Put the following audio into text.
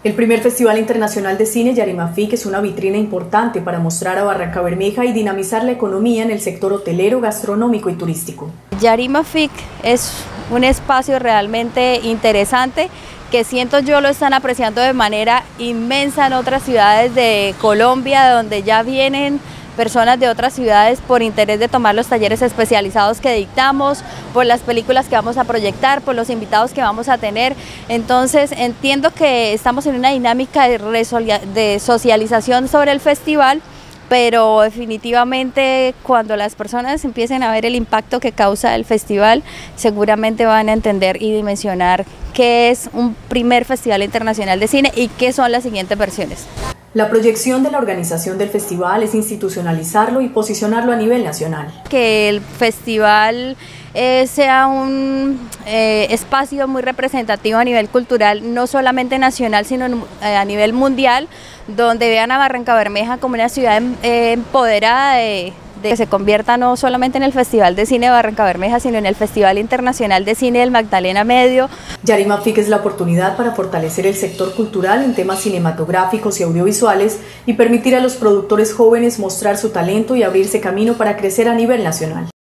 El primer Festival Internacional de Cine Yarimafic es una vitrina importante para mostrar a Barrancabermeja y dinamizar la economía en el sector hotelero, gastronómico y turístico. Yarimafic es un espacio realmente interesante que siento yo lo están apreciando de manera inmensa en otras ciudades de Colombia, donde ya vienen personas de otras ciudades por interés de tomar los talleres especializados que dictamos, por las películas que vamos a proyectar, por los invitados que vamos a tener. Entonces entiendo que estamos en una dinámica de socialización sobre el festival, pero definitivamente cuando las personas empiecen a ver el impacto que causa el festival, seguramente van a entender y dimensionar qué es un primer Festival Internacional de Cine y qué son las siguientes versiones. La proyección de la organización del festival es institucionalizarlo y posicionarlo a nivel nacional. Que el festival sea un espacio muy representativo a nivel cultural, no solamente nacional, sino a nivel mundial, donde vean a Barrancabermeja como una ciudad empoderada de que se convierta no solamente en el Festival de Cine de Barrancabermeja, sino en el Festival Internacional de Cine del Magdalena Medio. Yarimafic es la oportunidad para fortalecer el sector cultural en temas cinematográficos y audiovisuales y permitir a los productores jóvenes mostrar su talento y abrirse camino para crecer a nivel nacional.